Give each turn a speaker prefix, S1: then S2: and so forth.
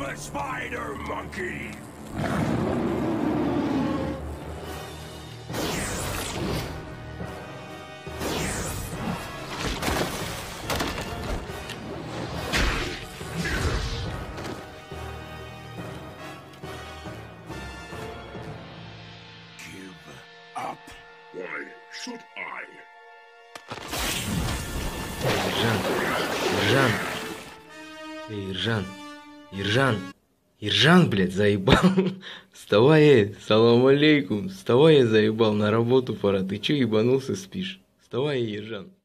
S1: the spider monkey! Give up. Why should I?
S2: Иржан. Эй, Иржан. Иржан. Иржан, блядь, заебал. Вставай, салам алейкум. Вставай, я заебал, на работу пора. Ты че ебанулся, спишь? Вставай, Иржан.